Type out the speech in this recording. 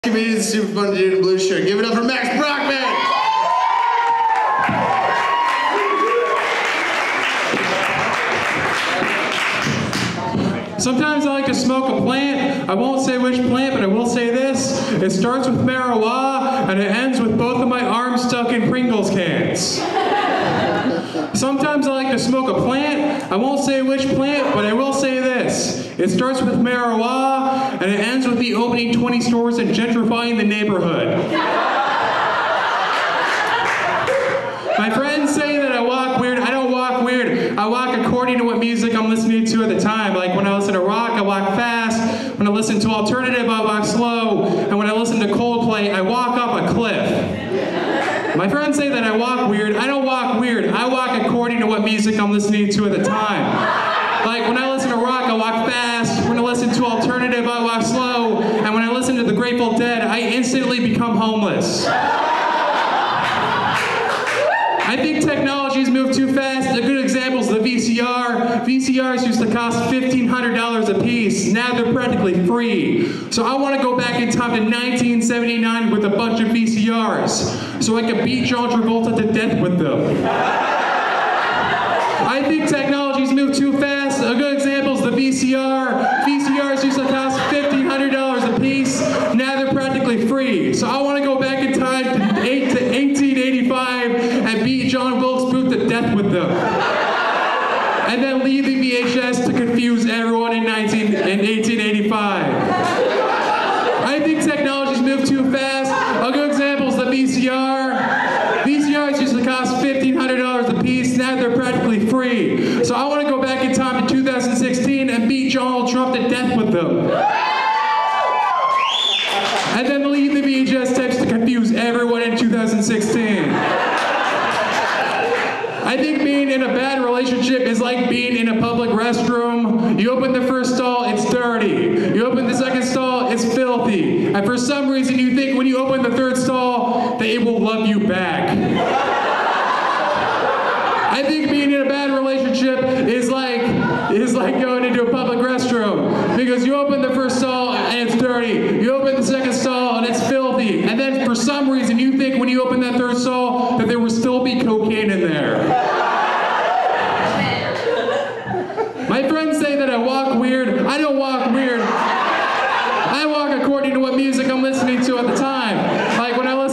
Comedian, super fun dude in a blue shirt. Give it up for Max Brockman! Sometimes I like to smoke a plant. I won't say which plant, but I will say this. It starts with marijuana, and it ends with both of my arms stuck in Pringles cans. Sometimes I like to smoke a plant. I won't say which plant, but I will say this. It starts with marijuana, and it ends with me opening 20 stores and gentrifying the neighborhood. My friends say that I walk weird. I don't walk weird. I walk according to what music I'm listening to at the time. Like when I listen to rock, I walk fast. When I listen to alternative, I walk slow. And when I listen to Coldplay, I walk up a cliff. My friends say that I walk weird. I don't walk weird. I walk according to what music I'm listening to at the time. Like when I listen to rock, I walk fast. When I listen to alternative, I walk slow. And when I listen to the Grateful Dead, I instantly become homeless. I think technology's moved too fast. A good example is the VCR. VCRs used to cost $1,500 a piece. Now they're practically free. So I want to go back in time to 1979 with a bunch of VCRs so I could beat John Travolta to death with them. I think technology's moved too fast. A good example is the VCR. VCRs used to cost $1,500 a piece. Now they're practically free. So I want to go back in time to 1885 and beat John Wilkes Booth to death with them. And then leave the VHS to confuse everyone in 1885. I think technology's moved too fast. A good example is the VCR. VCRs used to cost $1,500 a piece. Now they're practically free. So I want to go back in time to 2016 and beat Donald Trump to death with them. And then leave the VHS tapes to confuse everyone in 2016. I think being in a bad relationship is like being in a public restroom. You open the first stall, it's dirty. You open the second stall, it's filthy. And for some reason you think when you open the third stall that it will love you back. I think being in a bad relationship is like going into a public restroom. Because you open the first stall and it's dirty. You open the second stall and it's filthy. And then for some reason you think when you open that third stall that there will still be cocaine in there. My friends say that I walk weird. I don't walk weird. I walk according to what music I'm listening to at the time. Like when I listen